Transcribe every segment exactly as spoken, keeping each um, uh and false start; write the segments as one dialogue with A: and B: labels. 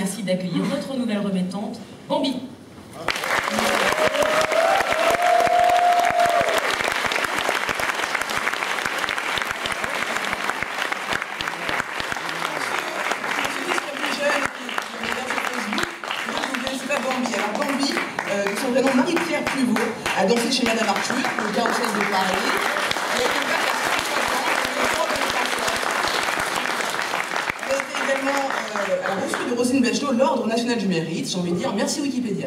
A: merci d'accueillir notre nouvelle remettante, Bambi.
B: Son vrai nom, Marie-Pierre Pluvaux, a dansé chez Madame Arthur, au Carrousel de Paris, avec un bac à cinquante ans. Elle a été également euh, à la reçu de Roselyne Bachelot, l'Ordre national du mérite. J'ai envie de dire merci Wikipédia.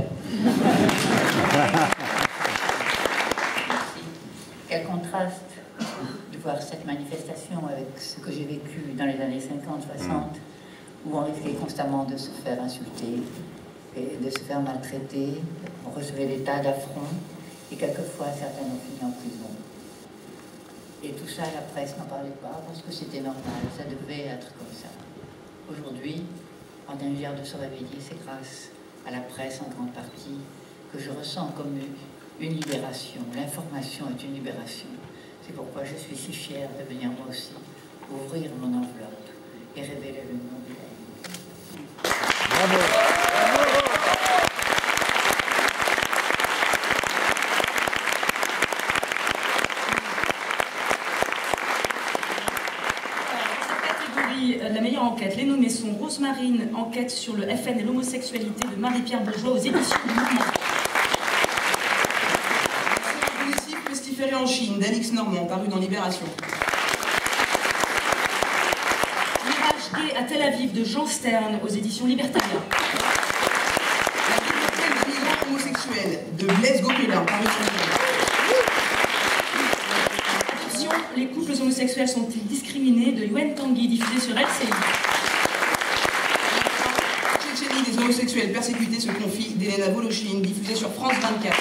C: Quel contraste de voir cette manifestation avec ce que j'ai vécu dans les années cinquante soixante, où on risquait constamment de se faire insulter et de se faire maltraiter. On recevait des tas d'affronts et quelquefois certains ont fini en prison. Et tout ça, la presse n'en parlait pas parce que c'était normal, ça devait être comme ça. Aujourd'hui, on a une de se réveiller, c'est grâce à la presse en grande partie que je ressens comme une libération. L'information est une libération. C'est pourquoi je suis si fière de venir moi aussi ouvrir mon enveloppe et révéler le nom de la vie. Bravo.
A: La meilleure enquête, les nommés sont Rosemarine, enquête sur le F N et l'homosexualité de Marie-Pierre Bourgeois aux éditions du Mouvement.
B: Politique pestiféré en Chine d'Alix Normand, paru dans Libération.
A: Mirage gay à Tel Aviv de Jean Stern aux éditions Libertalia.
B: La bibliothèque de migrants homosexuels de Blaise Gopelin, paru dans Libération.
A: Les couples homosexuels sont-ils discriminés de Yuen Tanguy, diffusé sur L C I.
B: Tchétchénie des homosexuels persécutés se confie d'Elena Volochine, diffusé sur France vingt-quatre.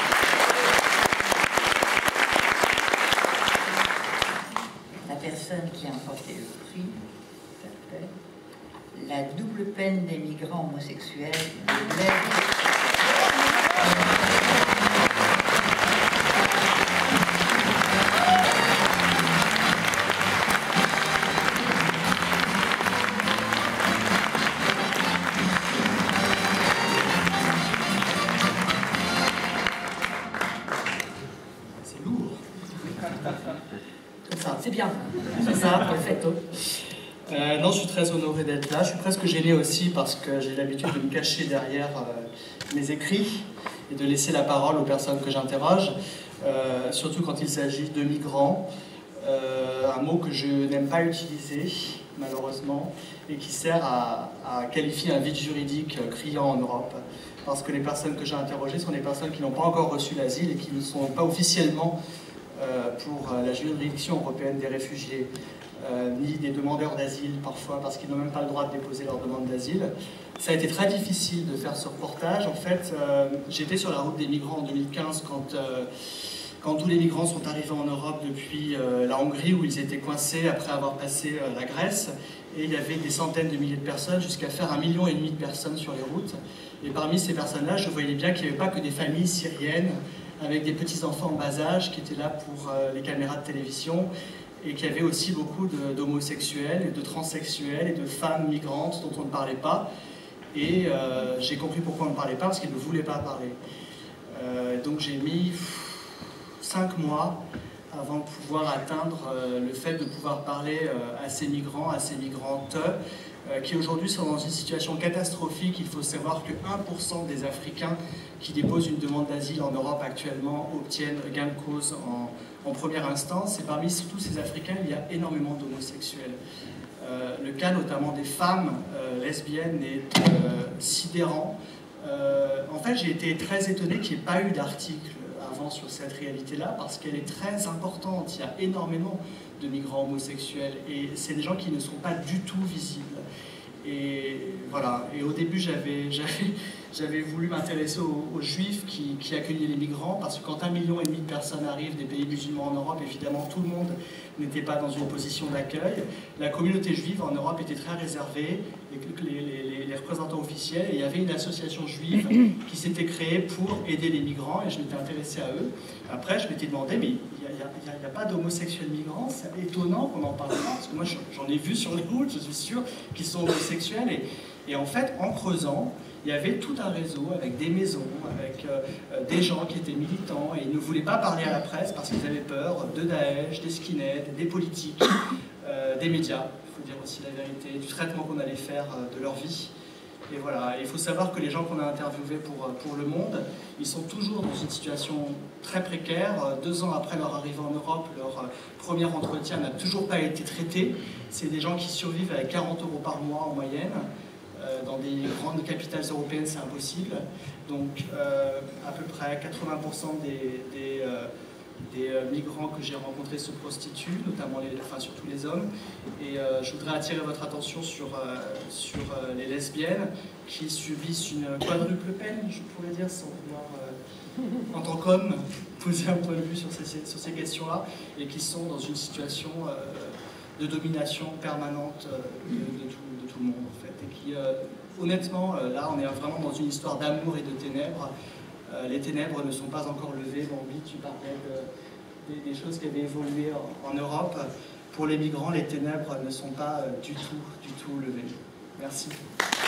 C: La personne qui a emporté le prix s'appelle La double peine des migrants homosexuels de Blaise.
A: C'est bien, c'est ça, perfecto.
D: Euh, non, je suis très honoré d'être là. Je suis presque gêné aussi parce que j'ai l'habitude de me cacher derrière euh, mes écrits et de laisser la parole aux personnes que j'interroge, euh, surtout quand il s'agit de migrants, euh, un mot que je n'aime pas utiliser, malheureusement, et qui sert à, à qualifier un vide juridique criant en Europe, parce que les personnes que j'ai interrogées sont des personnes qui n'ont pas encore reçu l'asile et qui ne sont pas officiellement euh, pour la juridiction européenne des réfugiés, euh, ni des demandeurs d'asile parfois, parce qu'ils n'ont même pas le droit de déposer leur demande d'asile. Ça a été très difficile de faire ce reportage. En fait, euh, j'étais sur la route des migrants en deux mille quinze quand... Euh, Quand tous les migrants sont arrivés en Europe depuis euh, la Hongrie, où ils étaient coincés après avoir passé euh, la Grèce, et il y avait des centaines de milliers de personnes, jusqu'à faire un million et demi de personnes sur les routes. Et parmi ces personnes-là, je voyais bien qu'il n'y avait pas que des familles syriennes, avec des petits-enfants en bas âge, qui étaient là pour euh, les caméras de télévision, et qu'il y avait aussi beaucoup d'homosexuels, et de transsexuels, et de femmes migrantes dont on ne parlait pas. Et euh, j'ai compris pourquoi on ne parlait pas, parce qu'ils ne voulaient pas parler. Euh, donc j'ai mis... cinq mois avant de pouvoir atteindre euh, le fait de pouvoir parler euh, à ces migrants, à ces migrantes, euh, qui aujourd'hui sont dans une situation catastrophique. Il faut savoir que un pour cent des Africains qui déposent une demande d'asile en Europe actuellement obtiennent gain de cause en, en première instance. Et parmi tous ces Africains, il y a énormément d'homosexuels. Euh, le cas notamment des femmes euh, lesbiennes est euh, sidérant. Euh, en fait, j'ai été très étonné qu'il n'y ait pas eu d'article avant sur cette réalité-là, parce qu'elle est très importante. Il y a énormément de migrants homosexuels, et c'est des gens qui ne sont pas du tout visibles. Et voilà, et au début, j'avais j'avais voulu m'intéresser aux, aux Juifs qui, qui accueillaient les migrants, parce que quand un million et demi de personnes arrivent des pays musulmans en Europe, évidemment, tout le monde n'était pas dans une position d'accueil. La communauté juive en Europe était très réservée, les, les, les, les représentants officiels, et il y avait une association juive qui s'était créée pour aider les migrants, et je m'étais intéressé à eux. Après, je m'étais demandé, mais il n'y a, a, a pas d'homosexuels migrants, c'est étonnant qu'on n'en parle pas, parce que moi j'en ai vu sur les routes, je suis sûr qu'ils sont homosexuels, et Et en fait, en creusant, il y avait tout un réseau avec des maisons, avec euh, des gens qui étaient militants et ils ne voulaient pas parler à la presse parce qu'ils avaient peur de Daesh, des skinheads, des politiques, euh, des médias, il faut dire aussi la vérité, du traitement qu'on allait faire euh, de leur vie. Et voilà, il faut savoir que les gens qu'on a interviewés pour, pour Le Monde, ils sont toujours dans une situation très précaire. Deux ans après leur arrivée en Europe, leur premier entretien n'a toujours pas été traité. C'est des gens qui survivent avec quarante euros par mois en moyenne. Dans des grandes capitales européennes, c'est impossible. Donc, euh, à peu près quatre-vingts pour cent des, des, euh, des euh, migrants que j'ai rencontrés se prostituent, notamment les, enfin, surtout les hommes. Et euh, je voudrais attirer votre attention sur, euh, sur euh, les lesbiennes qui subissent une quadruple peine, je pourrais dire, sans pouvoir, euh, en tant qu'homme, poser un point de vue sur ces, sur ces questions-là, et qui sont dans une situation euh, de domination permanente euh, de, de, tout, de tout le monde, en fait. Et qui, euh, honnêtement, euh, là, on est vraiment dans une histoire d'amour et de ténèbres. Euh, les ténèbres ne sont pas encore levées. Bambi, tu parlais de, des, des choses qui avaient évolué en, en Europe. Pour les migrants, les ténèbres ne sont pas euh, du tout, du tout levées. Merci.